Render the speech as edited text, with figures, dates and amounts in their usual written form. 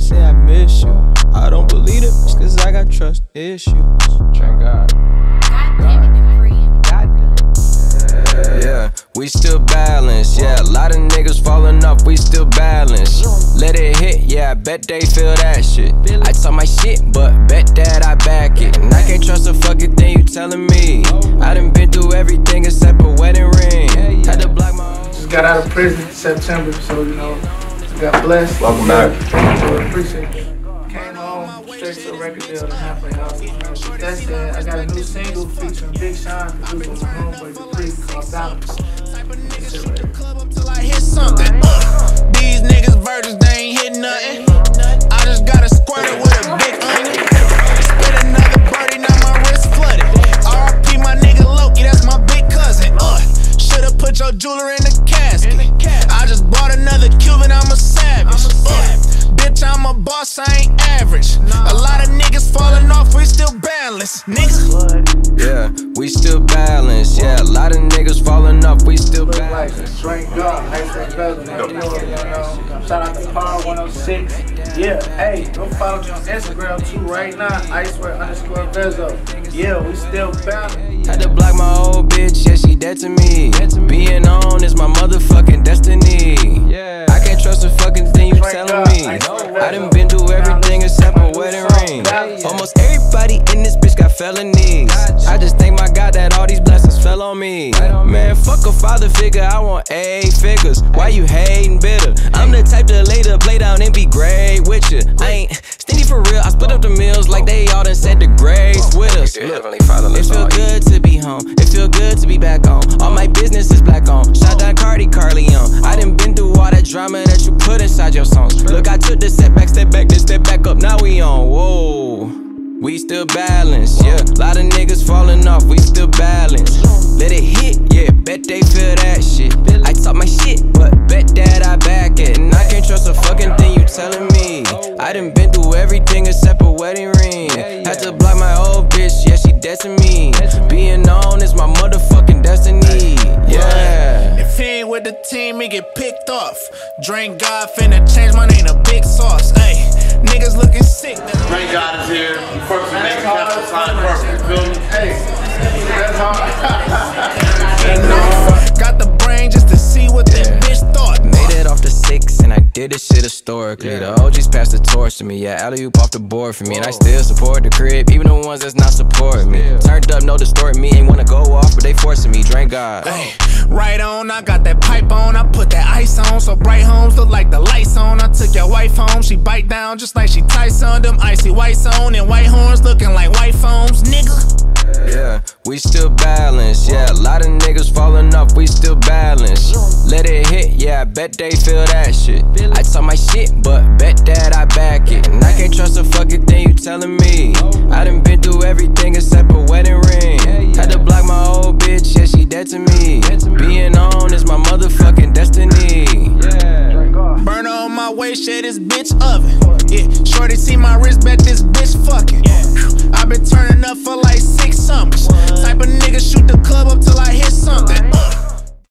say I miss you. I don't believe it, it's cause I got trust issues. Thank God. Yeah, we still balance. Yeah, a lot of niggas falling off, we still balance. Let it hit, yeah, I bet they feel that shit. I talk my shit, but bet that I back it. And I can't trust a fucking thing you telling me. I done been through everything except a wedding ring. Had to block my own. Just got out of prison in September, so you know, got blessed. Welcome back. Appreciate it. Came home, straight to a record deal and halfway house. With that said, I got a new single featuring Big Sean, produced with my homeboy Dupree, called Balance. These niggas virgins, they ain't hit nothing. I just got a squirter with a big onion. Spit another birdie, now my wrist flooded. R.I.P. my nigga Loki, that's my big cousin. Should've put your jewelry in the casket. I just bought another Cuban, I'm a savage. Bitch, I'm a boss, I ain't average. A lot of niggas falling off, we still balanced, nigga. Yeah, we still balance. Yeah, a lot of niggas falling off, we still balance. Drink up, Icewear Vezzo, you know. Shout out to Power 106. Yeah, hey, go follow me on Instagram too right now, Icewear_Vezzo. Yeah, we still balance. Had to block my old bitch, yeah, she dead to me. Being on is my motherfucking destiny. Yeah, I can't trust a fucking thing you telling me. I done been through everything except a wedding ring. Almost everybody in this bitch got felonies. I just thank my God that all these blessings fell on me. Man, fuck a father figure, I want 8 figures. Why you hating bitter? I'm the type to lay the play down and be great with you. I ain't stingy for real, I split up the meals like they all done said the graves with us. Look, it feel good to be home, it feel good to be back on. All my business is black on, shout out Carleon. I done been through all that drama that you put inside your songs. Look, I took the setback, step back, then step back up, now we on, whoa. We still balance, yeah. Lot of niggas falling off, we still balance. Let it hit, yeah, bet they feel that shit. I talk my shit, but bet that I back it. And I can't trust a fucking thing you telling me. I done been through everything except a wedding ring. Had to block my old bitch, yeah, she dead to me. Being on is my motherfucking destiny, yeah. If he ain't with the team, he get picked off. Drink God, finna change my name to Big Sauce, ayy. Niggas looking sick. Drink God is here. First we make a capital sign first, you feel me? Hey, that's hard. Got the brain just to see what that bitch thought. Made it off the 6 and I did this shit historically. The OGs passed the torch to me, yeah, alley-oop off the board for me. And I still support the crib, even the ones that's not supporting me. Turned up, no distort me, ain't wanna go off, but they forcing me, drink God. Hey, right on, I got that pipe on, I put that ice on, so bright homes look like the lights on. I took your wife home, she bite down just like she Tyson. Them icy whites on and white horns looking like white foams, nigga. Yeah, we still balance. Yeah, a lot of niggas falling off, we still balance. Let it hit, yeah, I bet they feel that shit. I talk my shit, but bet that I back it. And I can't trust a fucking thing you telling me. I done been through everything except a wedding ring. Had to block my old bitch, yeah, she dead to me. Being on is my motherfucking destiny. Burner on my waist, shit, this bitch oven. Yeah, shorty see my wrist, bet this bitch fucking. I been turning up for like 6 summers. Type of nigga shoot the club up till I hit something.